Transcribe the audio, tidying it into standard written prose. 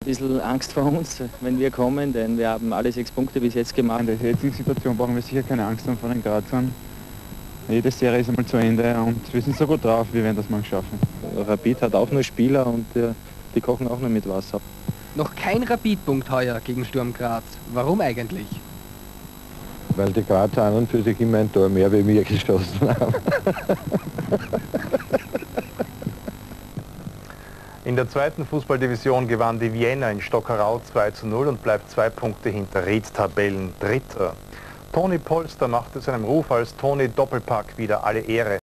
Ein bisschen Angst vor uns, wenn wir kommen, denn wir haben alle 6 Punkte bis jetzt gemacht. In der jetzigen Situation brauchen wir sicher keine Angst haben vor den Grazern. Jede Serie ist einmal zu Ende und wir sind so gut drauf, wir werden das mal schaffen. Rapid hat auch nur Spieler und die kochen auch nur mit Wasser. Noch kein Rapid-Punkt heuer gegen Sturm Graz. Warum eigentlich? Weil die Grazer an und für sich immer ein Tor mehr wie wir geschossen haben. In der zweiten Fußballdivision gewann die Vienna in Stockerau 2:0 und bleibt 2 Punkte hinter Ried Tabellendritter. Toni Polster machte seinem Ruf als Toni Doppelpack wieder alle Ehre.